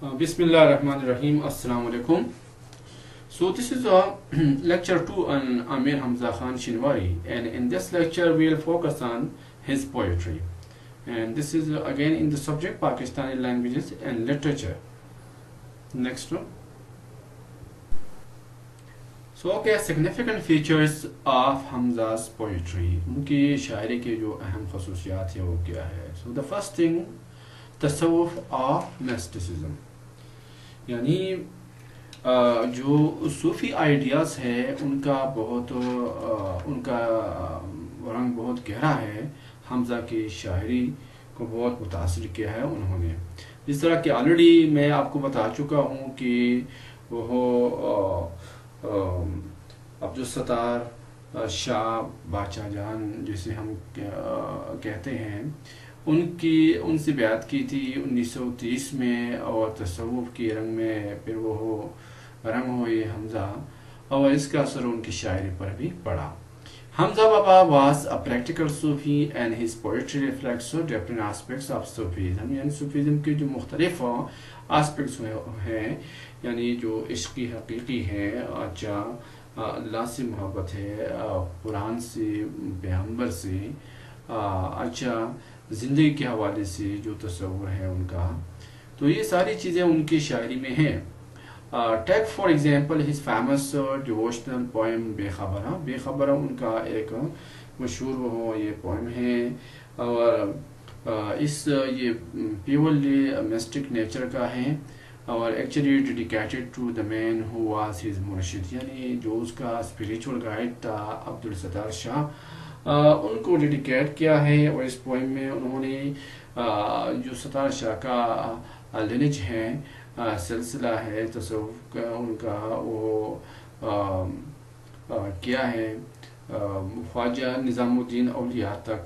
Bismillah ar-Rahman ar-Rahim. Assalamu alaikum. So this is lecture 2 on Amir Hamza Khan Shinwari, and in this lecture we will focus on his poetry, and this is again in the subject Pakistani languages and literature. Next one. So okay, significant features of Hamza's poetry. उनकी शायरी के जो अहम खसूसियात हैं वो क्या है? So the first thing, tasawwuf of mysticism, यानी जो सूफी आइडियाज़ है उनका उनका रंग बहुत गहरा है। हमज़ा की शायरी को बहुत मुतासिर किया है उन्होंने। जिस तरह कि ऑलरेडी मैं आपको बता चुका हूँ कि वो अब्दुल शाह बादशाह जान जिसे हम कहते हैं, उनसे बैत की थी 1930 में, और तसव्वुफ की रंग में फिर वो रंग हो ये हमज़ा, और इसका असर उनकी शायरी पर भी पड़ा। Hamza Baba was a practical Sufi and his poetry reflects so different aspects of Sufism, यानी सूफीज़म के जो मुख्तलिफ aspects हैं, यानी जो इश्क़ी हकीकी है, अच्छा अल्लाह से मोहब्बत है, कुरान से, पैगंबर से, अच्छा ज़िंदगी के हवाले से जो तस्वुर है उनका, तो ये सारी चीज़ें उनकी शायरी में हैं। Take for example his famous devotional poem बेखबरा। बेखबरा उनका एक मशहूर वो ये पोएम है, और इस ये प्योरली मिस्टिक नेचर का है, और actually dedicated to the man who was his मुर्शिद, यानी जो उसका स्पिरिचुअल गाइड था अब्दुल सत्तार शाह, उनको डेडिकेट किया है। और इस पोएम में उन्होंने जो सत्तार शाह का लिनेज है, सिलसिला है तसव्वुफ का, उनका वो क्या है, ख्वाजा निज़ामुद्दीन औलिया तक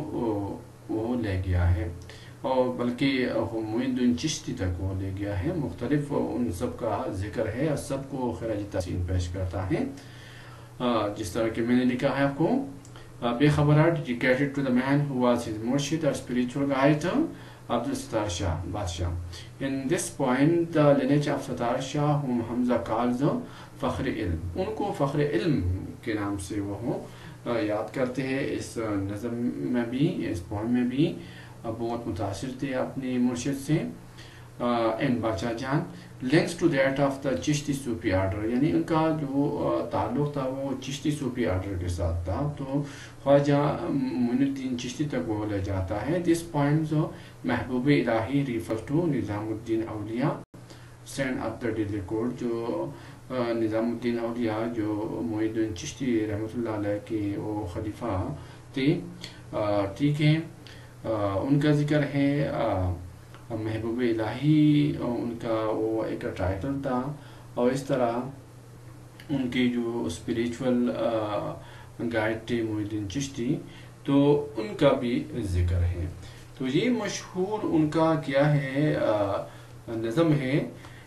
वो ले गया है, और बल्कि मोइनुद्दीन चिश्ती तक वो ले गया है। मुख्तलिफ उन सब का जिक्र है, सबको खराज तहसीन पेश करता है। जिस तरह कि मैंने लिखा है आपको, बेखबरा dedicated to the man who was his मुर्शिद और spiritual guide Abdul Sattar Shah Badshah. In this poem, the lineage of Sattar Shah, whom Hamza calls Fakhr Ilm, उनको फख्र इल्म के नाम से वो याद करते हैं। इस नज़म में भी, इस पोएम में भी बहुत मुतासिर थे अपने मुर्शिद से। And Badshah Jan links to that of the Chishti Sufi order, यानी उनका जो ताल्लुक़ था वो चिश्ती सूफी आर्डर के साथ था, तो ख्वाजा मोइनुद्दीन चिश्ती तक वो ले जाता है। This poems Mehboob Ilahi refer to Nizamuddin Auliya saint of the Delhi court, जो निज़ामुद्दीन औलिया जो मोइनुद्दीन चिश्ती रहमतुल्लाह अलैह के वो खलीफा थे, ठीक है। उनका जिक्र है, महबूब इलाही उनका वो एक टाइटल था, और इस तरह उनके जो स्पिरिचुअल गाइड थे मोइनुद्दीन चिश्ती, तो उनका भी जिक्र है। तो ये मशहूर उनका क्या है, नज़म है।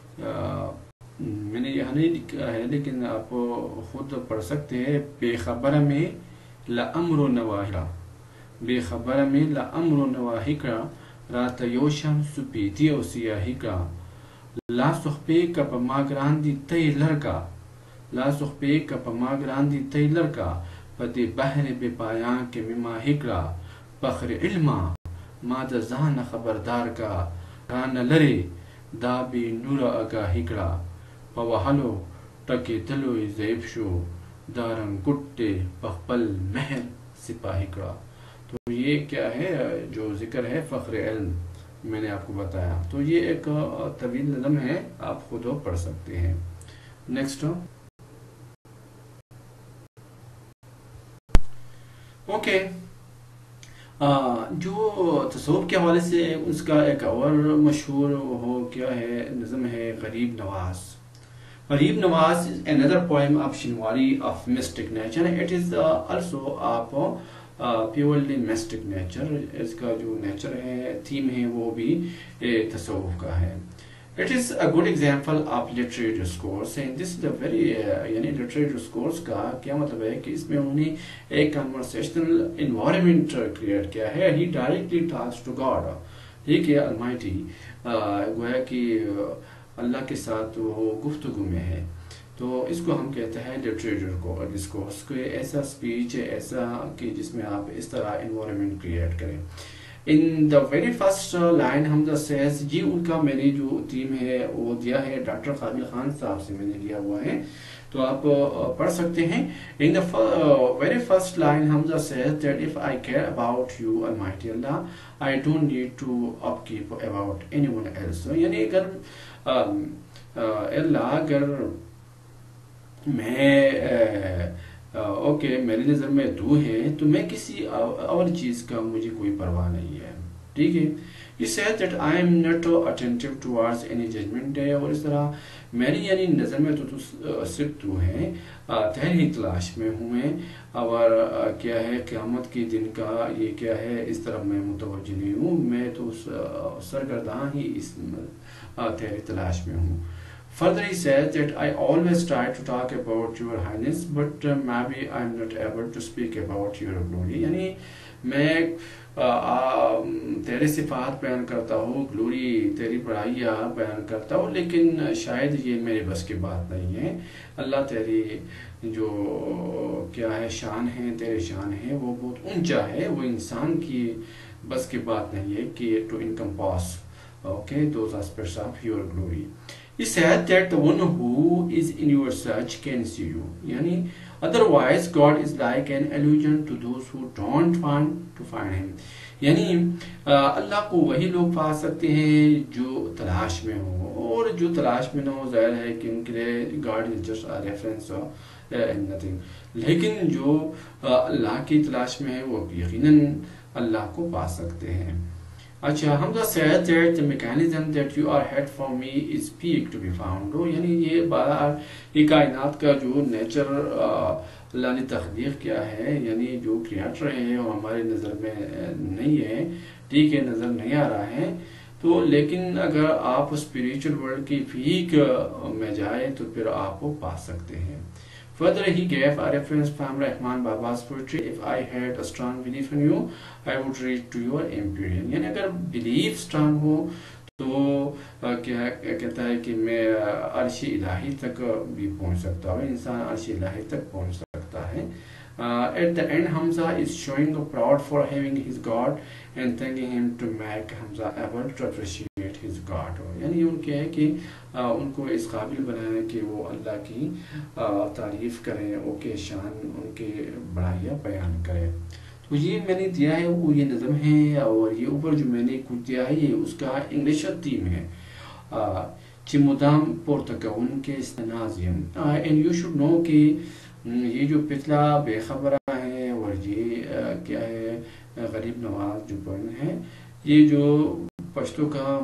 मैंने यहाँ नहीं लिखा है लेकिन आप खुद पढ़ सकते हैं। बेखबर में लअम्र नवाहिका, बेखबर में लअम्र नवाहिका, रात योशम सुपीती और सियाहिका, ला सुखपे का पमाग्रांदी तय लड़का, ला सुखपे का पमाग्रांदी तय लड़का, पति बहर बेपाया के मिमा हिकरा, फख्र इल्मा माद जान खबरदार का, रान लरे दाबी नूर अगा हिकरा, पवहलो टके तलो ज़ैब शो, दारंग कुट्टे पखपल महर सिपाहिकरा। तो ये क्या है, जो जिक्र है फख्र इल्म मैंने आपको बताया। तो ये एक तवील नज़म है, आप खुद पढ़ सकते हैं। नेक्स्ट, ओके, जो तसव्वुफ के हवाले से उसका एक और मशहूर हो क्या है, नज़म है Gharib Nawaz. Gharib Nawaz is another poem of Shinwari of mystic nature. It is also of purely mystic nature. इसका जो नेचर है, थीम है, वो भी तसव्वुफ का है। It is a good example of literary discourse, and this is a very, यानी लिटरेरी डिस्कोर्स का क्या मतलब है कि इसमें उन्हें एक कन्वर्सेशनल इन्वायरमेंट क्रिएट किया है। He directly talks to God, ٹھیک ہے. المائٹی گویا کہ اللہ کے ساتھ وہ گفتگو میں ہے. تو اس کو ہم کہتے ہیں لٹریچر کو ڈسکورس کو. ایسا اسپیچ ہے ایسا کہ جس میں آپ اس طرح انوائرمنٹ کریٹ کریں. In the very first line Hamza says, جی ان کا میں نے جو تھیم ہے وہ دیا ہے ڈاکٹر قابل خان صاحب سے میں نے لیا ہوا ہے، تو آپ پڑھ سکتے ہیں. In the very first line Hamza says that if I care about you Almighty Allah, I don't need to upkeep about anyone else. یعنی اگر اللہ اگر میں اوکے میری نظر میں تو ہے تو میں کسی اور چیز کا مجھے کوئی پرواہ نہیں ہے. ٹھیک ہے. He said that I am not attentive towards any judgment day. اور اس طرح میری یعنی نظر میں تو صرف تو ہے، تیری تلاش میں ہوں میں، اور کیا ہے قیامت کے دن کا یہ کیا ہے اس طرح میں متوجہ نہیں ہوں، میں تو سرگرداں ہی اس تیری تلاش میں ہوں. Further he says that I always try to talk about your highness but maybe I am not able to speak about your glory. یعنی میں تیرے صفات بیان کرتا ہوں، گلوری تیری بڑائیاں بیان کرتا ہوں، لیکن شاید یہ میرے بس کی بات نہیں ہے. اللہ تیری جو کیا ہے شان ہے، تیرے شان ہے وہ بہت اونچا ہے، وہ انسان کی بس کی بات نہیں ہے کہ to encompass those aspects of your glory. He said that the one who is in your search can see you. یعنی otherwise God is like an illusion to those who don't want to find him. یعنی اللہ کو وہی لوگ پا سکتے ہیں جو تلاش میں ہوں، اور جو تلاش میں نہ ہو ظاہر ہے کہ ان کے لیے God is just a reference and nothing. لیکن جو اللہ کی تلاش میں ہے وہ یقیناً اللہ کو پا سکتے ہیں. اچھا. Hamza said that the mechanism that you are had for me is peak to be found. یعنی یہ کائنات کا جو نیچر اللہ نے تخلیق کیا ہے، یعنی جو کریٹر ہے وہ ہماری نظر میں نہیں ہے، ٹھیک ہے، نظر نہیں آ رہا ہے. تو لیکن اگر آپ اسپریچل ورلڈ کی پیک میں جائیں تو پھر آپ کو پا سکتے ہیں. Further, he gave a reference from Rahman Baba's poetry. If I had a strong belief in you, I would reach to your empyrean. یعنی اگر belief strong ہو تو کیا کہتا ہے کہ میں عرش الہی تک بھی پہنچ سکتا ہوں، انسان عرش الہی تک پہنچ سکتا ہے. At the end, Hamza is showing proud for having his God and thanking him to make Hamza able to appreciate his God. یعنی ان کے ہے کہ ان کو اس قابل بنایا کہ وہ اللہ کی تعریف کریں، ان کے شان، ان کے بڑائیاں بیان کریں. تو یہ میں نے دیا ہے وہ یہ نظم ہے، اور یہ اوپر جو میں نے کچھ دیا ہے یہ اس کا انگلش تھیم ہے. ci mudam portaca ان کے استنازیم. and you should know کہ یہ جو پچھلا بے خبرہ ہے اور یہ کیا ہے غریب نواز جو پوئن ہے، یہ جو پشتو کا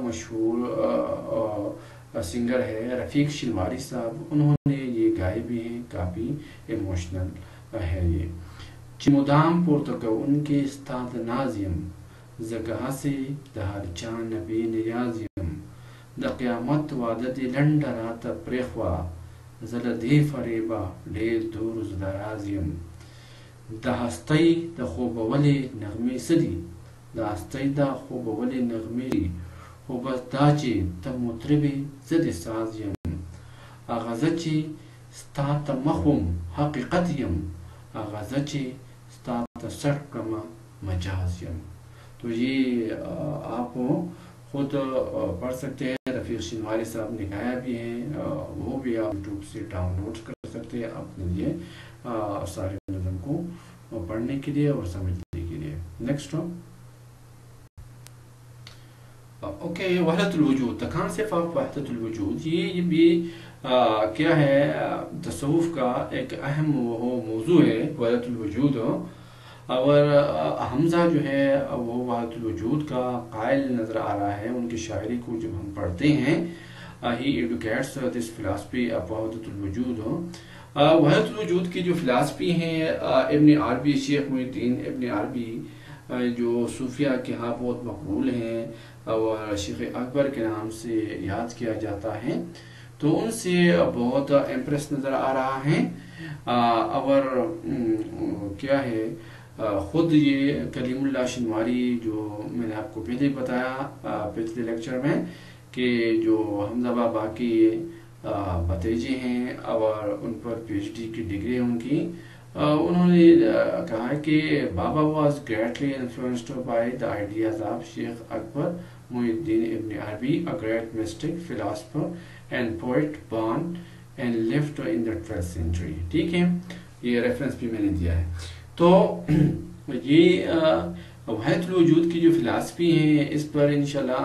مشہور سنگر ہے رفیق شنواری صاحب، انہوں نے یہ گائے بھی ہیں، کافی ایموشنل ہے یہ. چمدام پورتکا ان کے استاد نازیم زگاہ سے دہر چان نبی نیازیم دا قیامت وعدد لنڈرات پریخوا زلدی فریبا لیر دور زدارازیم. دا ہستی دا خوب ولی نغمی سدی، دا ہستی دا خوب ولی نغمی خوبت دا چی تا مطربی زد سازیم. آغازه چی ستا تا مخوم حقیقتیم، آغازه چی ستا تا سرکم مجازیم. تو یہ آپ خود پڑھ سکتے ہیں، رفیق شنواری صاحب نے گایا بھی ہیں، وہ بھی آپ یوٹیوب سے ڈاؤن لوڈ کر سکتے ہیں اپنے لیے سارے نظم کو پڑھنے کے لیے اور سمجھنے کے لیے. Next okay. وحدت الوجود، the concept of وحدت الوجود، یہ بھی کیا ہے تصوف کا ایک اہم موضوع ہے وحدت الوجود. اور حمزہ جو ہے وہ وحدت الوجود کا قائل نظر آ رہا ہے. ان کی شاعری کو جب ہم پڑھتے ہیں he educates this philosophy of وحدت الوجود. وحدت الوجود کی جو فلسفی ہیں ابن عربی، شیخ محی الدین ابن عربی جو صوفیہ کے ہاں بہت مقبول ہیں اور شیخ اکبر کے نام سے یاد کیا جاتا ہے، تو ان سے بہت امپریس نظر آ رہا ہے. اور کیا ہے خود یہ کلیم اللہ شنواری جو میں نے آپ کو پہلے بتایا پچھلے لیکچر میں کہ جو حمزہ بابا کی بھتیجے ہیں اور ان پر پی ایچ ڈی کی ڈگری ہے ان کی، انہوں نے کہا کہ Baba was greatly influenced by the ideas of Shaikh Akbar محی الدین ابن عربی، a great mystic, philosopher and poet born and lived in the 12th century. ٹھیک ہے، یہ ریفرنس بھی میں نے دیا ہے. تو یہ وحدت الوجود کی جو فلاسفی ہے اس پر انشاءاللہ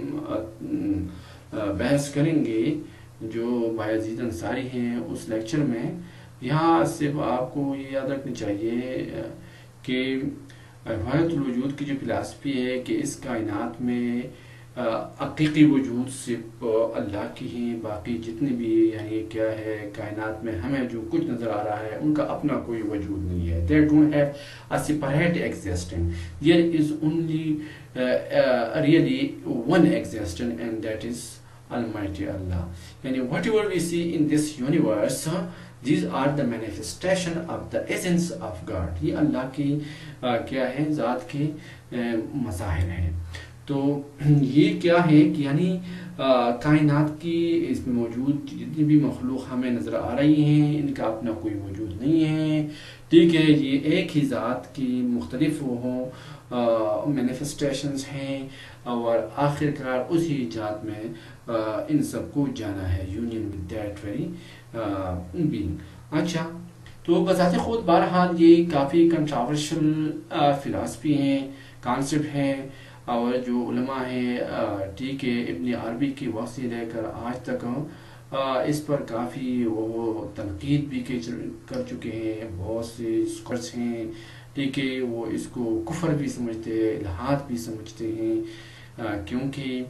ہم بحث کریں گے جو بایزید انصاری ہیں اس لیکچر میں. یہاں صرف آپ کو یہ یاد رکھنی چاہیے کہ وحدت الوجود کی جو فلاسفی ہے کہ اس کائنات میں حقیقی وجود صرف اللہ کی ہیں، باقی جتنے بھی یعنی کیا ہے کائنات میں ہمیں جو کچھ نظر آ رہا ہے ان کا اپنا کوئی وجود نہیں ہے. They don't have a separate existence. There is only really one existence, and that is Almighty Allah. Yani whatever we see in this universe, these are the manifestation of the essence of God. یہ اللہ کی کیا ہے ذات کے مظاہر ہیں. تو یہ کیا ہے کہ یعنی کائنات کی اس میں موجود جتنی بھی مخلوق ہمیں نظر آ رہی ہیں ان کا اپنا کوئی وجود نہیں ہے. ٹھیک ہے، یہ ایک ہی ذات کی مختلف مینیفیسٹیشنز ہیں اور آخر کار اسی ذات میں ان سب کو جانا ہے، union with that very being. اچھا، تو بذات خود بہرحال یہ کافی کنٹراورشل فلاسفی ہیں، کانسیپٹ ہیں، اور جو علماء ہیں ٹھیک ہے ابن عربی کی وقت سے لے کر آج تک اس پر کافی وہ تنقید بھی کر چکے ہیں. بہت سے اسکالرس ہیں ٹھیک ہے وہ اس کو کفر بھی سمجھتے ہیں، الحاد بھی سمجھتے ہیں، کیونکہ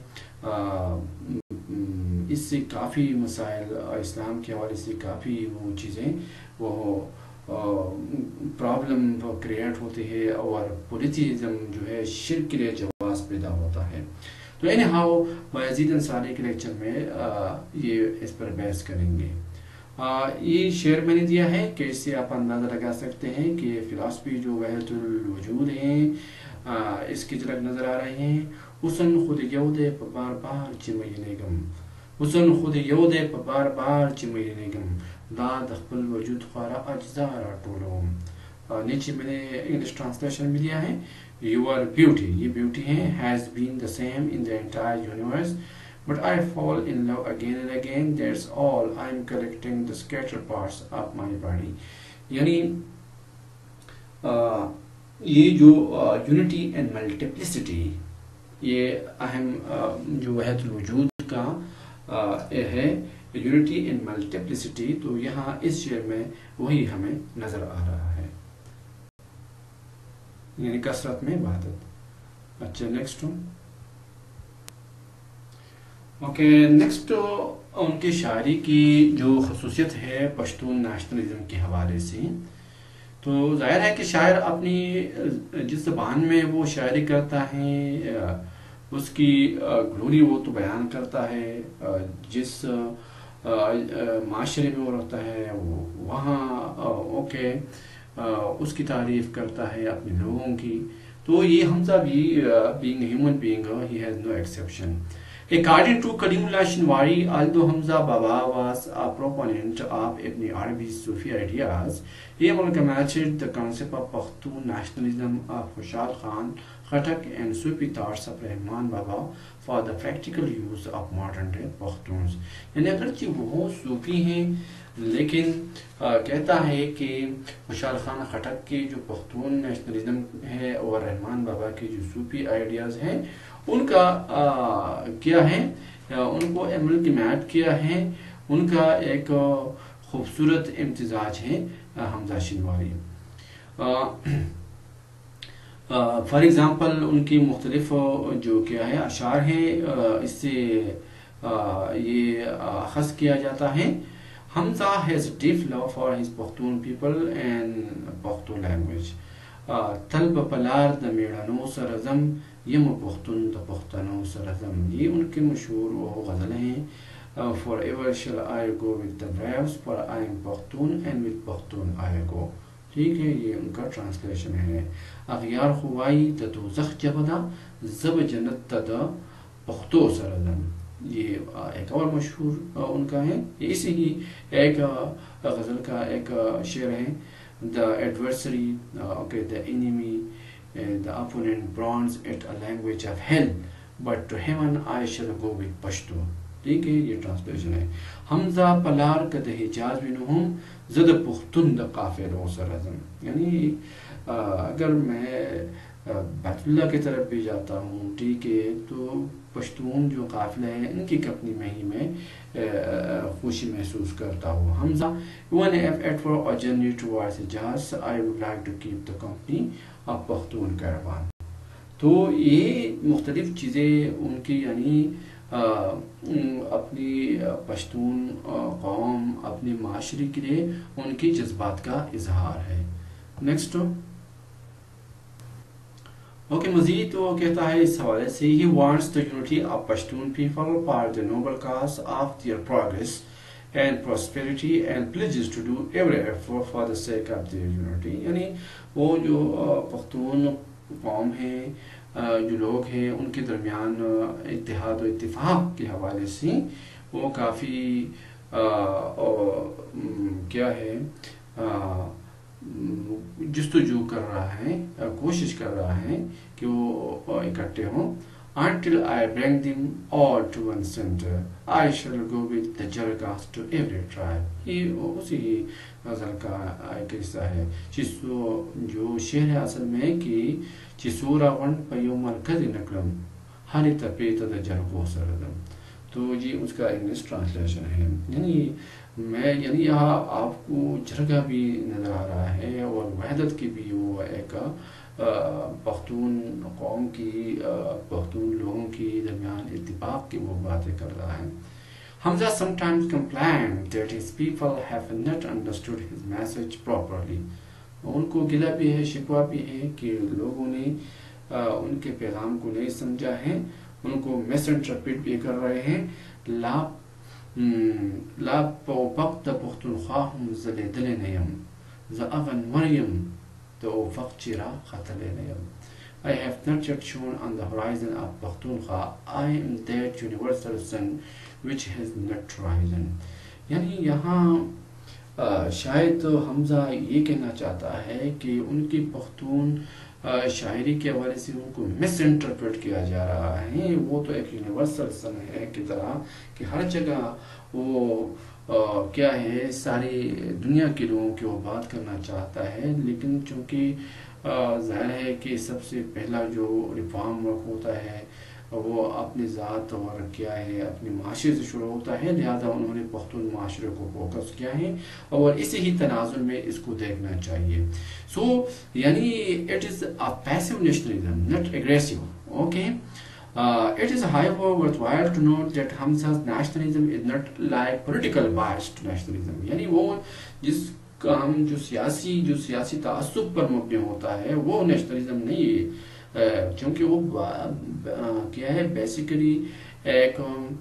اس سے کافی مسائل اسلام کے حوالے سے کافی وہ چیزیں وہ پرابلم کریٹ ہوتے ہیں اور پولیتھیزم جو ہے شرک کے لیے جواز پیدا ہوتا ہے. تو اینی ہاؤ بایزید انصاری کے لیکچر میں یہ اس پر بحث کریں گے. یہ شعر میں نے دیا ہے کہ اس سے آپ اندازہ لگا سکتے ہیں کہ فلاسفی جو وحدت الوجود ہیں اس کی جھلک نظر آ رہے ہیں. حسن خود یودے بار بار چمئی گم، حسن خود یودے بار بار چمئی گم، داد خپل وجود خورا اجزا را ٹولوم. نیچے میں نے انگلش ٹرانسلیشن بھی دیا ہے. یور بیوٹی، یہ بیوٹی ہے has been the same in the entire universe but I fall in love again and again, that's all I am collecting the scatter parts of my body. یعنی یہ جو unity and multiplicity یہ اہم جو وحدت الوجود کا ہے، یونٹی اینڈ ملٹیپلسٹی، تو یہاں اس شعر میں وہی ہمیں نظر آ رہا ہے، یعنی کثرت میں وحدت. اچھا نیکسٹ اوکے، نیکسٹ ان کی شاعری کی جو خصوصیت ہے پشتون نیشنلزم کے حوالے سے. تو ظاہر ہے کہ شاعر اپنی جس زبان میں وہ شاعری کرتا ہے اس کی گلوری وہ تو بیان کرتا ہے، جس معاشرے میں وہ رہتا ہے وہاں اوکے اس کی تعریف کرتا ہے اپنے لوگوں کی. تو یہ حمزہ بھی being a human being he has no exception. According to Kalimullah Shinwari, although Hamza Baba was a proponent of Ibn Arabi's Sufi ideas, he amalgamated the concept of Pashtun nationalism of Khushal Khan Khattak and Sufi thoughts of Rahman Baba for the practical use of modern day Pashtuns. یعنی اگرچہ وہ صوفی ہیں لیکن کہتا ہے کہ خوشحال خان خٹک کی جو پختون نیشنلزم ہے اور رحمان بابا کی جو صوفی آئیڈیاز ہیں ان کا کیا ہے، ان کو املگمیٹ کیا ہے، ان کا ایک خوبصورت امتزاج ہے حمزہ شنواری. فار ایگزامپل ان کی مختلف جو کیا ہے اشعار ہیں اس سے یہ اخذ کیا جاتا ہے. Hamza has a deep love for his Pashtun people and Pashtun language. طلب پلار دا میڑانو سرزم یم پختون دا پختانو سرزم، یہ ان کے مشہور وہ غزل ہیں. Forever shall I go with the waves for I am Pashtun and with Pashtun I go. ٹھیک ہے، یہ ان کا ٹرانسلیشن ہے. اغیار خوائی دا دوزخ جبدا زب جنت دا پختو سردن. یہ ایک اور مشہور ان کا ہے. اسی ہی ایک غزل کا ایک شعر ہے، the adversary okay the enemy the opponent bronze it a language of hell but to heaven I shall go with Pashto. ٹھیک ہے، یہ ٹرانسلیشن ہے. حمزہ پلار کد حجاز بنہم زد پختن دا قافل و سرزم. یعنی اگر میں بیت اللہ کی طرف بھی جاتا ہوں، ٹھیک ہے، تو پشتون جو قافلہ ہے ان کی کپنی میں ہی میں خوشی محسوس کرتا ہوں. حمزہ when if for a journey towards Hijaz I would like to keep the company of Pakhtun کیروان. تو یہ مختلف چیزیں ان کی یعنی اپنی پشتون قوم اپنی معاشرے کے لیے ان کی جذبات کا اظہار ہے. نیکسٹ اوکے، مزید وہ کہتا ہے اس حوالے سے he wants the unity of Pashtun people for the noble cause of their progress and prosperity and pledges to do every effort for the sake of their unity. یعنی وہ جو پختون قوم ہیں، جو لوگ ہیں، ان کے درمیان اتحاد و اتفاق کے حوالے سے وہ کافی کیا ہے جستجو کر رہا ہے، کوشش کر رہا ہے کہ وہ اکٹھے ہوں. Until I bring them all to one center, I shall go with the Jargas to every tribe. یہ اسی غزل کا ایک حصہ ہے. جو شعر ہے اصل میں کہ چسورا ون پیو مرکز نکلم ہری تپیت دا جرگو سردم. تو جی اس کا انگلش ٹرانسلیشن ہے. یعنی یہاں آپ کو جرگہ بھی نظر آ رہا ہے اور وحدت کی بھی وہ ایک پختون قوم کی پختون لوگوں کی درمیان اتفاق کی وہ باتیں کر رہا ہے. Hamza sometimes complained that his people have not understood his message properly. ان کو گلہ بھی ہے، شکوہ بھی ہے کہ لوگوں نے ان کے پیغام کو نہیں سمجھا ہے، ان کو مس انٹرپریٹ بھی کر رہے ہیں. لا پوپق دا پختونخوا ہم زل دل نیم ز اغن مریم تو فق چرا خطل نیم. I have not yet shown on the horizon of Pakhtunkhwa. I am that universal sun which has not risen. یعنی یہاں شاید حمزہ یہ کہنا چاہتا ہے کہ ان کی پختون شاعری کے حوالے سے ان کو مس انٹرپریٹ کیا جا رہا ہے. وہ تو ایک یونیورسل سن ہے کی طرح کہ ہر جگہ وہ کیا ہے ساری دنیا کے لوگوں کی وہ بات کرنا چاہتا ہے، لیکن چونکہ ظاہر ہے کہ سب سے پہلا جو ریفارم ورک ہوتا ہے وہ اپنی ذات اور کیا ہے اپنے معاشرے سے شروع ہوتا ہے، لہذا انہوں نے پختون معاشرے کو فوکس کیا ہے اور اسی ہی تناظر میں اس کو دیکھنا چاہیے. سو یعنی it is a passive nationalism, not aggressive. Okay. It is however worthwhile to note that Hamza's nationalism is not like political biased nationalism. یعنی وہ جس کام جو سیاسی تعصب پر مبنی ہوتا ہے وہ نیشنلزم نہیں ہے، چونکہ وہ کیا ہے بیسیکلی ایک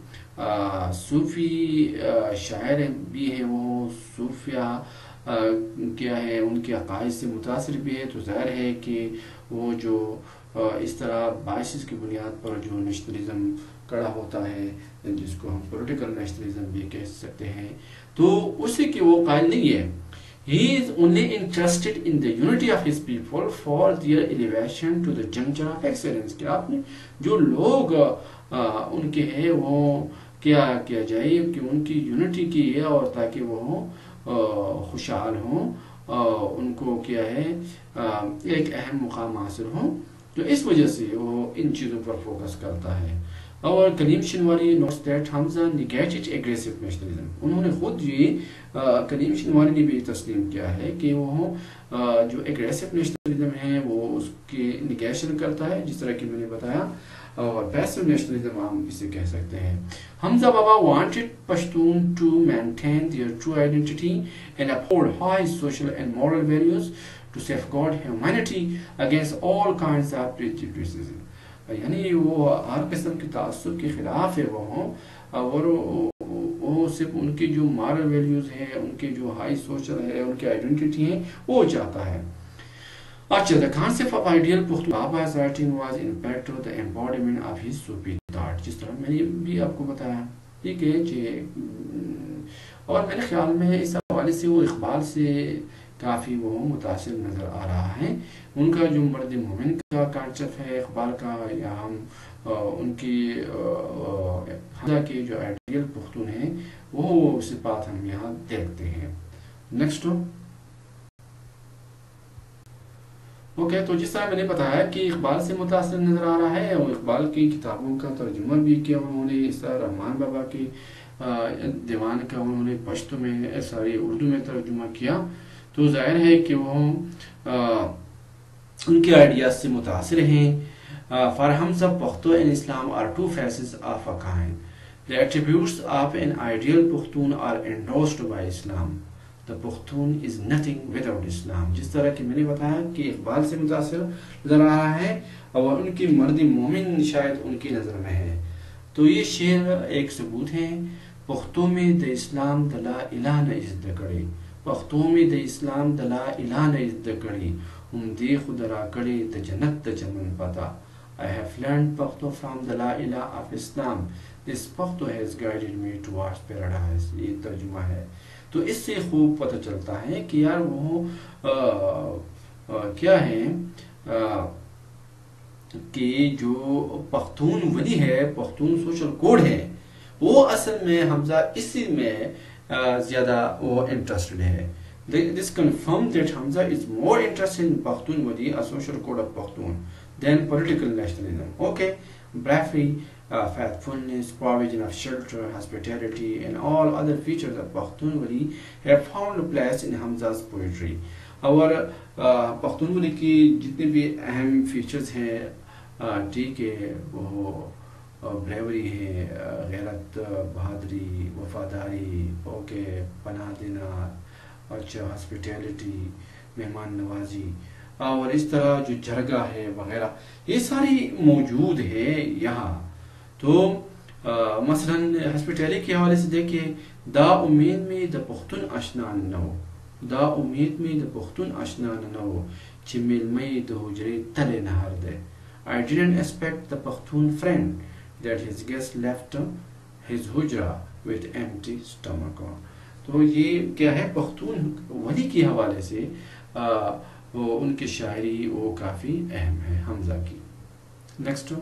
صوفی شاعر بھی ہیں، وہ صوفیہ کیا ہے ان کے عقائد سے متاثر بھی ہے. تو ظاہر ہے کہ وہ جو اس طرح بائسز کی بنیاد پر جو نیشنلزم کڑا ہوتا ہے جس کو ہم پولیٹیکل نیشنلزم بھی کہہ سکتے ہیں، تو اسی کی وہ قائل نہیں ہے. He is only interested in the unity of his people for their elevation to the juncture of excellence. کہ آپ نے جو لوگ ان کے ہیں وہ کیا کیا جائے کہ ان کی یونٹی کی ہے اور تاکہ وہ خوشحال ہوں، ان کو کیا ہے ایک اہم مقام حاصل ہوں. تو اس وجہ سے وہ ان چیزوں پر فوکس کرتا ہے. اور کلیم Shinwari notes that Hamza negated aggressive nationalism. انہوں نے خود یہ کلیم شنواری نے بھی تسلیم کیا ہے کہ وہ جو اگریسو نیشنلزم ہے وہ اس کی نگیشن کرتا ہے، جس طرح کہ میں نے بتایا، اور پیسو نیشنلزم ہم اسے کہہ سکتے ہیں. حمزہ بابا wanted Pashtun to maintain their true identity and uphold high social and moral values to safeguard humanity against all kinds of prejudices. یعنی وہ ہر قسم کی تعصب کے خلاف ہے وہ اور وہ صرف ان کی جو مارل ویلیوز ہے، ان کے جو ہائی سوشل ہے، ان کی آئیڈینٹی ہے وہ چاہتا ہے. اچھا، the concept of ideal Pakhtun Baba's writing was in fact the embodiment of his Sufi thought. جس طرح میں نے بھی آپ کو بتایا، ٹھیک ہے. اور میرے خیال میں اس حوالے سے وہ اقبال سے کافی وہ متاثر نظر آ رہا ہے. ان کا جو مرد مومن کا کانسیپٹ ہے اقبال کا، یا ہم ان کی حمزہ کے جو آئیڈیل پختون ہیں وہ صفات ہم یہاں دیکھتے ہیں. نیکسٹ. اوکے، تو جس طرح میں نے بتایا کہ اقبال سے متاثر نظر آ رہا ہے، اور اقبال کی کتابوں کا ترجمہ بھی کیا انہوں نے. اس طرح رحمان بابا کی دیوان کا انہوں نے پشتو میں اردو میں ترجمہ کیا. تو ظاہر ہے کہ وہ ان کے آئیڈیاز سے متاثر ہیں. For Hamza, Pakhto and Islam are two faces of a coin. The attributes of an ideal Pakhtun are endorsed by Islam. The Pakhtun is nothing without Islam. جس طرح کہ میں نے بتایا کہ اقبال سے متاثر نظر آ رہا ہے، اور ان کی مرد مومن شاید ان کی نظر میں ہے. تو یہ شعر ایک ثبوت ہے. پختوں میں د اسلام د لا الہ نه زده کړي، پختوں میں د اسلام د لا الہ نه زده کړي، هم دې خود را کړي د جنت د چمن پتا. I have learned Pakhto from the La ilaha of Islam. This Pakhto has guided me towards paradise. یہ ترجمہ ہے. تو اس سے خوب پتہ چلتا ہے کہ یار وہ کیا ہے کہ جو پختون ولی ہے، پختون سوشل کوڈ ہے، وہ اصل میں حمزہ اسی میں زیادہ وہ انٹرسٹڈ ہے. This confirms that Hamza is more interested in Pakhtun Wali, a social code of Pakhtun, than political nationalism. Okay, bravery, faithfulness, provision of shelter, hospitality, and all other features of Pakhtun Wali have found a place in Hamza's poetry. اور پختون ولی کی جتنے بھی اہم features ہیں، ٹھیک ہے، وہ بریوری ہے، غیرت، بہادری، وفاداری، اوکے، پناہ دینا، اچھا، ہاسپٹیلٹی، مہمان نوازی، اور اس طرح جو جرگہ ہے وغیرہ، یہ ساری موجود ہے یہاں. تو مثلا ہاسپٹیلٹی کے حوالے سے دیکھیے، دا امید میں دا پختون اشنا نو، دا امید میں دا پختون اشنا نو، چھ میلمئی دا حجرے تلے نہر دے. I didn't expect the Pakhtun friend that his guest left his hujra with empty stomach. تو یہ کیا ہے، پختون ولی کے حوالے سے وہ ان کی شاعری وہ کافی اہم ہے حمزہ کی. نیکسٹ.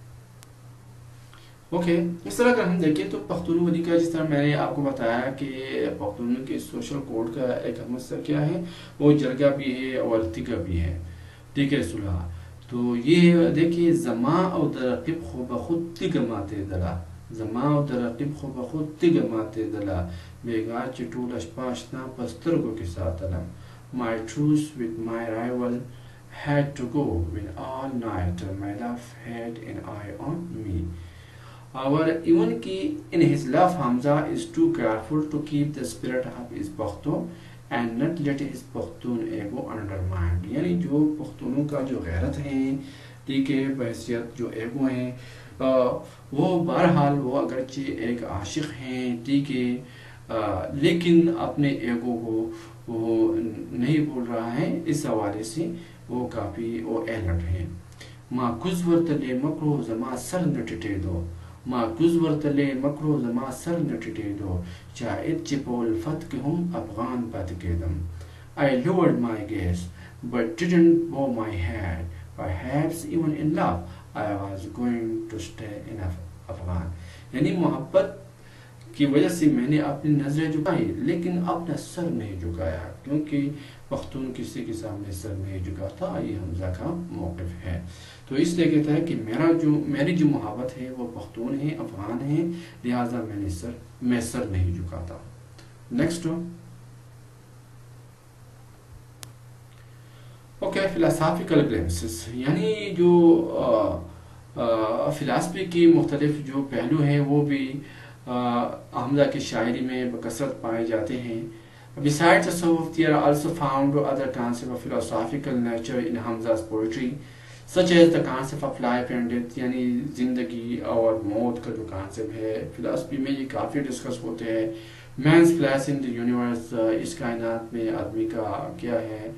اوکے، اس طرح اگر ہم دیکھیں تو پختون ولی کا، جس طرح میں نے آپ کو بتایا کہ پختون کے سوشل کوڈ کا ایک اہم حصہ کیا ہے، وہ جرگہ بھی ہے اور تگہ بھی ہے، ٹھیک ہے، صلح. تو یہ دیکھیے، زما او درقب خو بخود تگہ ماتے دلا، زما او درقب خو بخود تگہ ماتے دلا، بیگا چٹول اشپاشنا پسترگو کے ساتھ علم. My truce with my rival had to go when all night my love had an eye on me. Our even ki in his love, Hamza is too careful to keep the spirit of his Pakhto and not let his Pakhtun ego undermined. یعنی جو پختونوں کا جو غیرت ہیں، ٹھیک ہے، بحیثیت جو ایگو ہیں، وہ بہرحال وہ اگرچہ ایک عاشق ہیں، ٹھیک ہے، لیکن اپنے ایگو کو وہ نہیں بھول رہا ہے. اس حوالے سے وہ کافی وہ الرٹ ہیں. ما کزور تلے مکرو زما سر نٹٹے دو، ما کزور تلے مکرو زما سر نٹٹے دو، چاہت چپول فتک ہم افغان پت کے دم. I lowered my gaze but didn't bow my head. Perhaps even in love I was going to stay in Afghan. یعنی محبت کی وجہ سے میں نے اپنی نظریں جھکائی لیکن اپنا سر نہیں جھکایا، کیونکہ پختون کسی کے سامنے سر نہیں جھکاتا. یہ حمزہ کا موقف ہے. تو اس لیے کہتا ہے کہ میری جو محبت ہے وہ پختون ہے، افغان ہے، لہٰذا میں سر نہیں جھکاتا. نیکسٹ. اوکے، فلاسافیکل گلمسز، یعنی جو فلاسفی کی مختلف جو پہلو ہیں وہ بھی حمزہ کی شاعری میں بکثرت پائے جاتے ہیں. Besides tasawwuf, there are also found other concepts of philosophical nature in Hamza's poetry. Such as the concept of life and death, یعنی زندگی اور موت کا جو کانسیپٹ ہے فلاسفی میں یہ کافی ڈسکس ہوتے ہیں. Man's place in the universe, اس کائنات میں آدمی کا کیا ہے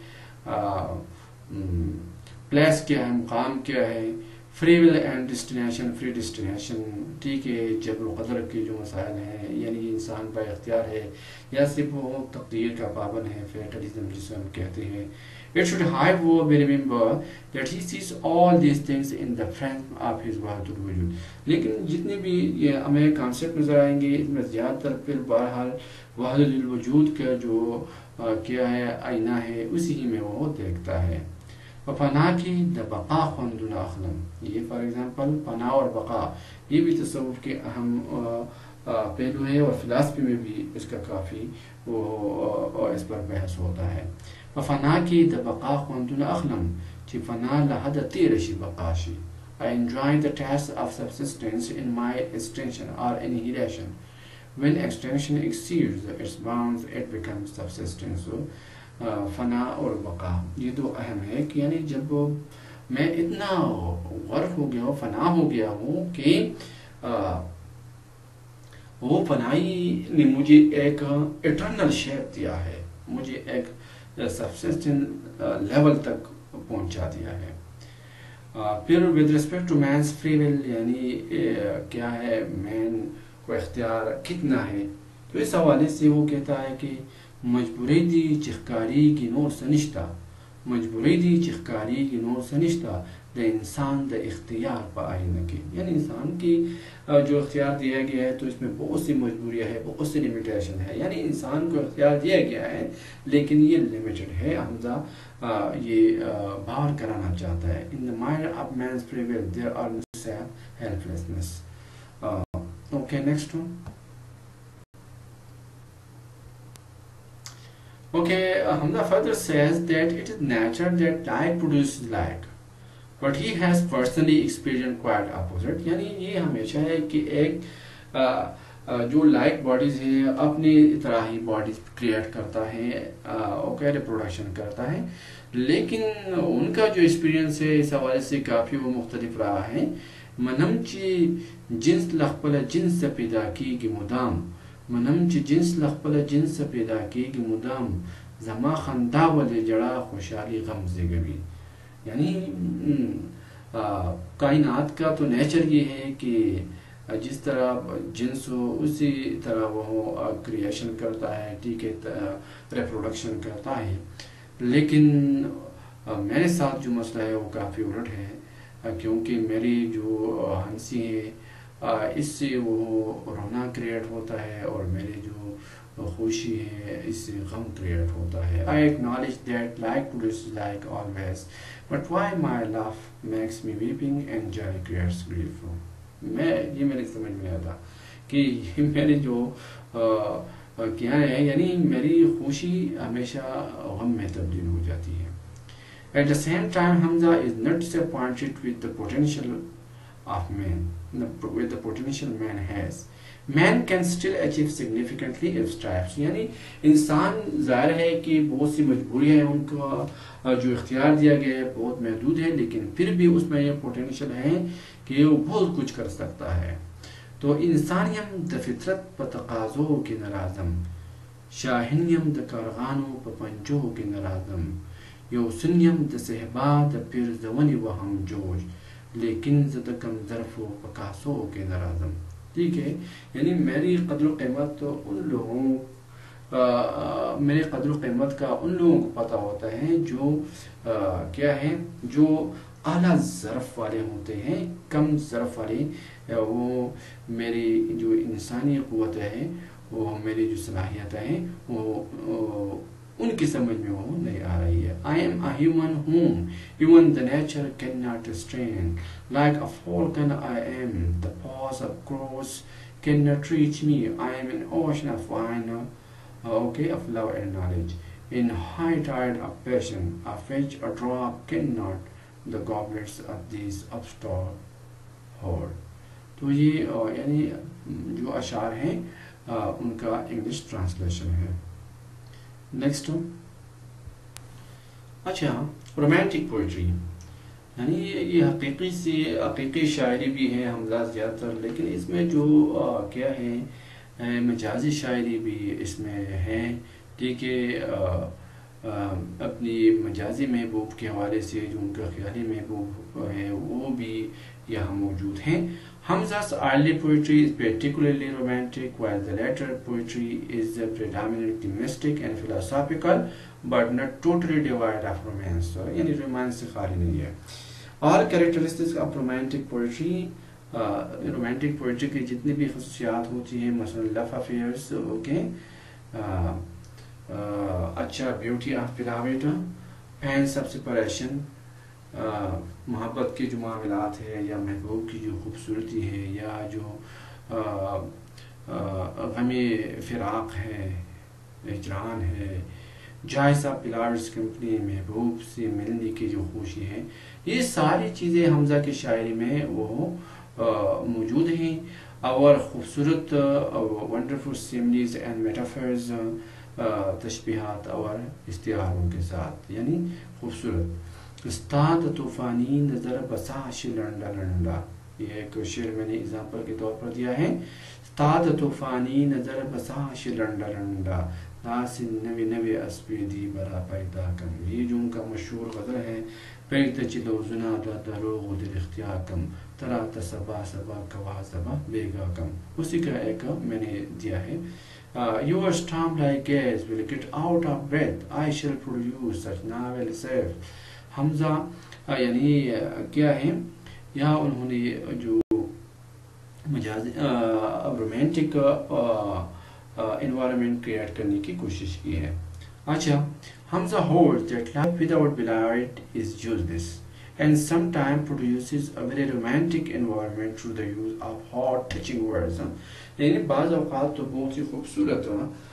پلیس کیا ہے، مقام کیا ہے. Free will and destination, free destination, ٹھیک ہے. جبر و قدر کے جو مسائل ہیں، یعنی انسان با اختیار ہے یا صرف وہ تقدیر کا پابند ہے، فیٹلزم جسے ہم کہتے ہیں. It should however be remember that he sees all these things in the frame of his وحدۃ الوجود. لیکن جتنے بھی یہ ہمیں کانسیپٹ نظر آئیں گے، اس میں زیادہ تر پھر بہرحال وحدۃ الوجود کا جو کیا ہے آئینہ ہے، اسی ہی میں وہ دیکھتا ہے. فنا کی دا بقا خواندون اخلم، یہ فار ایگزامپل فنا اور بقا یہ بھی تصوف کے اہم پہلو ہے، اور فلاسفی میں بھی اس کا کافی وہ اس پر بحث ہوتا ہے. فنا کی دا بقا خواندون اخلم، چی فنا لحد تیرشی بقاشی. I enjoy the task of subsistence in my extension or annihilation. When extension exceeds its bounds, it becomes subsistence. فنا اور بقا یہ دو اہم ہے کہ یعنی جب میں اتنا غرق ہو گیا ہوں، فنا ہو گیا ہوں کہ وہ فنائی نے مجھے ایک اٹرنل شیپ دیا ہے، مجھے ایک سبسسٹنٹ لیول تک پہنچا دیا ہے. پھر with respect to man's free will, یعنی کیا ہے مین کو اختیار کتنا ہے، تو اس حوالے سے وہ کہتا ہے کہ مجبوری دی چخکاری کی نور سنشتہ، مجبوری دی چخکاری کی نور سنشتہ دا انسان دا اختیار پا آئینہ کی. یعنی انسان کی جو اختیار دیا گیا ہے تو اس میں بہت سی مجبوریاں ہے، بہت سی لمیٹیشن ہے. یعنی انسان کو اختیار دیا گیا ہے لیکن یہ لمیٹڈ ہے. حمزہ یہ باہر کرانا چاہتا ہے. In the mind of man's free will there are no self helplessness. Okay next one. Okay, Hamza further says that it is natural that like produces like, but he has personally experienced quite opposite. یعنی یہ ہمیشہ ہے کہ ایک جو like bodies ہیں اپنی طرح ہی باڈیز کریٹ کرتا ہے، اوکے ریپروڈکشن کرتا ہے، لیکن ان کا جو ایکسپیرینس ہے اس حوالے سے کافی وہ مختلف رہا ہے. منم چی جنس لخپل جنس پیدا کی گی مدام، منم چی جنس لخپل جنس پیدا کی گی مدام، زما خندا والے جڑا خوشحالی غم زگبی. یعنی کائنات کا تو نیچر یہ ہے کہ جس طرح جنس ہو اسی طرح وہ کریشن کرتا ہے، ٹھیک ہے، ریپروڈکشن کرتا ہے. لیکن میرے ساتھ جو مسئلہ ہے وہ کافی الٹ ہے، کیونکہ میری جو ہنسی ہے اس سے وہ رونا کریٹ ہوتا ہے، اور میری جو خوشی ہے اس سے غم کریٹ ہوتا ہے. I acknowledge that like produces like always, but why my laugh makes me weeping and joy creates grief. یہ میرے سمجھ میں آتا کہ میری جو کیا ہے، یعنی میری خوشی ہمیشہ غم میں تبدیل ہو جاتی ہے. At the same time, Hamza is not disappointed with the potential of man, with the potential man has. Man can still achieve significantly if strives. یعنی انسان ظاہر ہے کہ بہت سی مجبوریاں ہیں، ان کا جو اختیار دیا گیا ہے بہت محدود ہے، لیکن پھر بھی اس میں یہ پوٹینشیل ہے کہ وہ بہت کچھ کر سکتا ہے. تو انسانیم دا فطرت پا تقاضو کے نرازم، شاہنیم دا کارغانو پا پنجو کے نرازم، یو سنیم دا صحبا دا پھر زونی و ہم جوش، لیکن زدہ کم ظرف و پکاسو کے نرازم. ٹھیک ہے، یعنی میری قدر و قیمت تو ان لوگوں میرے قدر و قیمت کا ان لوگوں کو پتہ ہوتا ہے جو کیا ہے، جو اعلیٰ ظرف والے ہوتے ہیں. کم ظرف والے وہ میری جو انسانی قوت ہے، وہ میری جو صلاحیتیں ہیں وہ ان کی سمجھ میں وہ نہیں آ رہی ہے. I am a human whom even the nature cannot restrain. Like a falcon I am, the paws of crows cannot reach me. I am an ocean of wine, of love and knowledge. In high tide of passion, of which a drop cannot the goblets of these upstart hold. تو یہ یعنی جو اشعار ہیں ان کا English translation ہے. Next اچھا رومانٹک پوئٹری. یعنی یہ حقیقی شاعری بھی ہے حمزہ زیادہ تر، لیکن اس میں جو کیا ہے مجازی شاعری بھی اس میں ہے، ٹھیک ہے، اپنی مجازی محبوب کے حوالے سے جو ان کا خیالی محبوب ہے وہ بھی یہاں موجود ہیں. Hamza's early poetry is particularly romantic, while the later poetry is predominantly mystic and philosophical, but not totally devoid of romance. یعنی رومانس سے خالی نہیں ہے. All characteristics of romantic poetry romantic poetry کی جتنی بھی خصوصیات ہوتی ہیں، مثلا لو افیئرس، اوکے، اچھا beauty of beloved, pains of separation, محبت کے جو معاملات ہے یا محبوب کی جو خوبصورتی ہے یا جو غم فراق ہے، ہجران ہے، جائز آف بلاوڈس کمپنی، محبوب سے ملنے کی جو خوشی ہے، یہ ساری چیزیں حمزہ کی شاعری میں وہ موجود ہیں. اور خوبصورت ونڈرفل سیملیز اینڈ میٹافرز، تشبیہات اور استعاروں کے ساتھ، یعنی خوبصورت. استاد طوفانی نظر بساش لنڈا لنڈا، یہ ایک شعر میں نے اگزامپل کے طور پر دیا ہے. استاد طوفانی نظر بساش لنڈا لنڈا، ناس نوی نوی اسپیدی برا پیدا کم، یہ جو ان کا مشہور غزل ہے، پیدا چلو زنا دا دروغ دل اختیار کم، ترا تصبا سبا کوا سبا بیگا کم، اسی کا ایک میں نے دیا ہے. Your storm-like gaze will get out of breath. I shall produce such novel self. حمزہ یعنی کیا ہے، یہاں انہوں نے جو مجازی رومانٹک انوائرمنٹ کریٹ کرنے کی کوشش کی ہے. اچھا، حمزہ holds that life without beloved is useless and sometimes produces a very romantic environment through the use of hot touching words. یعنی بعض اوقات تو بہت ہی خوبصورت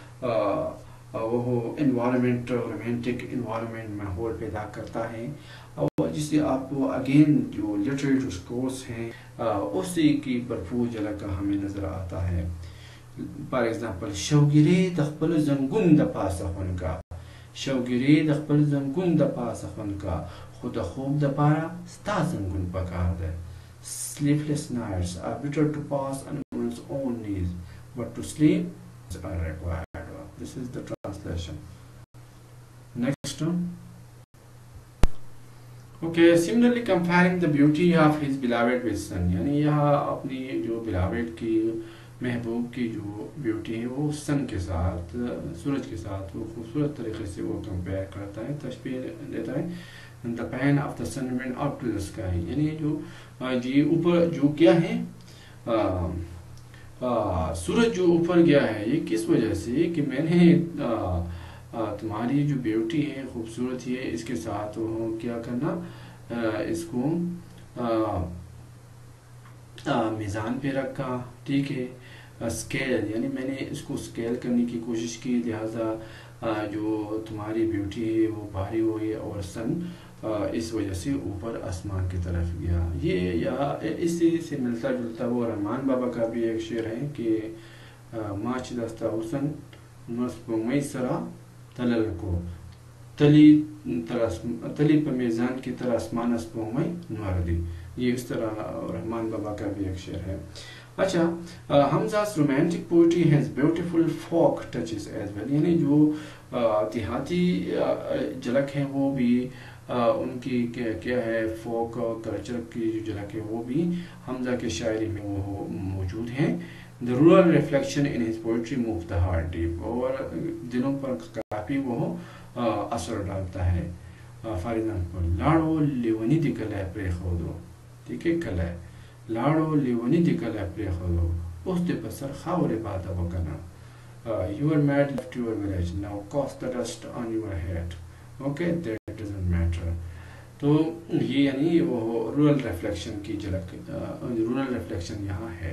وہ انوائرمنٹ، رومانٹک انوائرمنٹ ماحول پیدا کرتا ہے، اور جسے آپ کو اگین جو لٹریچر ڈسکورس ہیں اسی کی بھرپور جھلک ہمیں نظر آتا ہے. فار ایگزامپل، شوگیری دخبل زنگون د پاسخن کا، شوگیری دخبل زنگون د پاسخن کا، خود خوب د پارا ستا زنگون پکار ده. Sleepless nights are bitter to pass on one's own knees, but to sleep are required. This is the translation. Next one. Okay, similarly comparing the beauty of his beloved with sun. یعنی یہاں اپنی جو beloved کی محبوب کی جو beauty ہے وہ سن کے ساتھ، سورج کے ساتھ وہ خوبصورت طریقے سے وہ کمپیئر کرتا ہے، تشبیہ دیتا ہے. The pain of the sun went up to the sky. یعنی جو جی اوپر جو کیا ہے سورج جو اوپر گیا ہے، یہ کس وجہ سے کہ میں نے تمہاری جو بیوٹی ہے، خوبصورتی ہے، اس کے ساتھ وہ کیا کرنا، اس کو میزان پہ رکھا، ٹھیک ہے. اسکیل، یعنی میں نے اس کو اسکیل کرنے کی کوشش کی، لہٰذا جو تمہاری بیوٹی ہے وہ بھاری ہوئی اور سن اس وجہ سے اوپر آسمان کی طرف گیا. یہ یا اسی سے ملتا جلتا وہ رحمان بابا کا بھی ایک شعر ہے کہ ماچ دستہ حسن نصب مئی سرا تلل کو، تلی پر میزان کی طرح آسمان اسب مئی نور دی. یہ اس طرح رحمان بابا کا بھی ایک شعر ہے. اچھا، حمزہ's romantic poetry has beautiful folk touches as well. یعنی جو دیہاتی جھلک ہے وہ بھی ان کی کیا ہے، فوک کلچر کی جو جھلک ہے وہ بھی حمزہ کے شاعری میں وہ موجود ہیں. The rural reflection in his poetry moves the heart deep. اور دلوں پر کافی وہ اثر ڈالتا ہے. فار ایگزامپل، لاڑو لیونی دی کلے پرے خودو، ٹھیک ہے، کلے لاڑو لیونی دی کلے پرے خودو، اس دے پسر Khawar بادا وکنا. Your mad left your village, now cast the dust on your head. Okay, that doesn't matter. تو یہ یعنی وہ رورل ریفلیکشن کی جھلک، رورل ریفلیکشن یہاں ہے.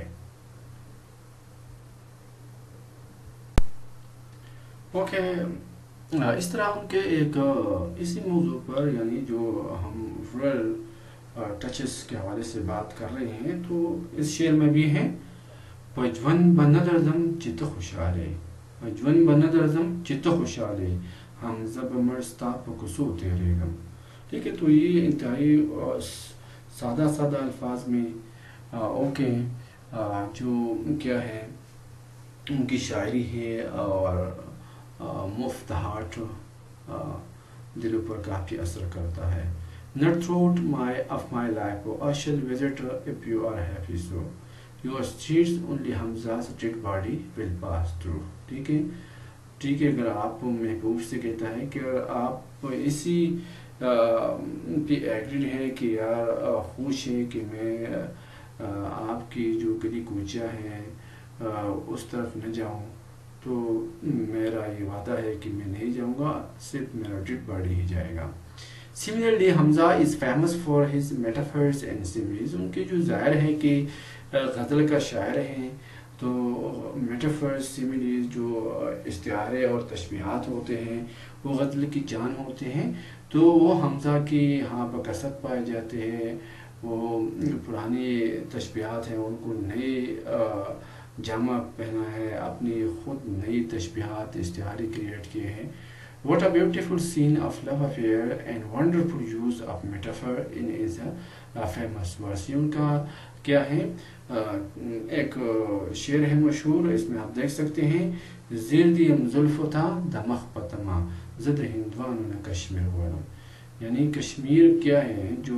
اوکے، اس طرح ان کے ایک اسی موضوع پر یعنی جو ہم رورل ٹچز کے حوالے سے بات کر رہے ہیں، تو اس شعر میں بھی ہیں، پجون بندرزم چت خوشحالے، پجون بندرزم چت خوشحالے، ہم زب مرستا پکسو تیرے غم. ٹھیک ہے، تو یہ انتہائی سادہ سادہ الفاظ میں اوکے جو کیا ہے ان کی شاعری ہے، اور مفت ہارٹ دلوں پر کافی اثر کرتا ہے. Not throughout my life, I shall visit if you are happy so. Your streets only Hamza's dead body will pass through. ٹھیک ہے، ٹھیک ہے. اگر آپ محبوب سے کہتا ہے کہ اگر آپ اسی پہ ایگریڈ ہے کہ یار خوش ہے کہ میں آپ کی جو گلی کوچیاں ہیں اس طرف نہ جاؤں، تو میرا یہ وعدہ ہے کہ میں نہیں جاؤں گا، صرف میرا ڈیڈ باڈی ہی جائے گا. Similarly, Hamza is famous for his metaphors and similes. ان کے جو ظاہر ہے کہ غزل کا شاعر ہیں، تو میٹافرز سیملیز جو استعارے اور تشبیہات ہوتے ہیں وہ غزل کی جان ہوتے ہیں. تو وہ حمزہ کی ہاں بکثرت پائے جاتے ہیں. وہ پرانی تشبیہات ہیں ان کو نئی جامع پہنا ہے، اپنی خود نئی تشبیہات استعارے کریٹ کیے ہیں. What a beautiful scene of love affair and wonderful use of metaphor in is a famous verse. یہ ان کا کیا ہے ایک شعر ہے مشہور، اس میں آپ دیکھ سکتے ہیں زیر دیم زلف تھا دمخ پتما زد ہندوان نہ کشمیر ورم. یعنی کشمیر کیا ہے جو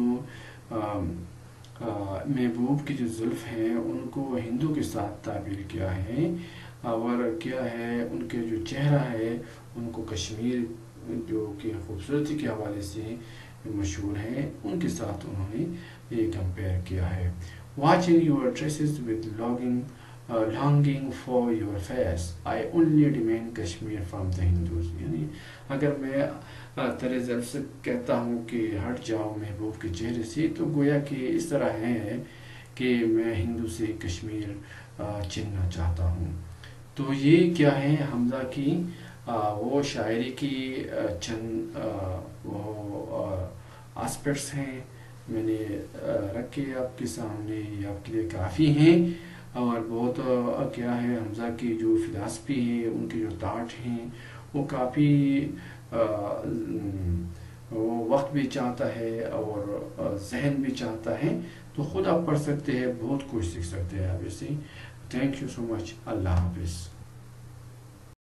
محبوب کی جو زلف ہیں ان کو ہندو کے ساتھ تعبیر کیا ہے، اور کیا ہے ان کے جو چہرہ ہے ان کو کشمیر جو کہ خوبصورتی کے حوالے سے مشہور ہیں ان کے ساتھ انہوں نے یہ کمپیئر کیا ہے. Watching your dresses with longing for your face, I only remain Kashmir from the Hindus. یعنی اگر میں تیرے زلف سے کہتا ہوں کہ ہٹ جاؤ محبوب کے چہرے سے، تو گویا کہ اس طرح ہے کہ میں ہندو سے کشمیر چننا چاہتا ہوں. تو یہ کیا ہے حمزہ کی وہ شاعری کی چند وہ آسپیکٹس ہیں میں نے رکھے آپ کے سامنے، یہ آپ کے لیے کافی ہیں. اور بہت کیا ہے حمزہ کی جو فلاسفی ہے ان کے جو تھاٹ ہیں وہ کافی وہ وقت بھی چاہتا ہے اور ذہن بھی چاہتا ہے. تو خود آپ پڑھ سکتے ہیں، بہت کچھ سیکھ سکتے ہیں آپ اس سے. تھینک یو سو مچ. اللہ حافظ.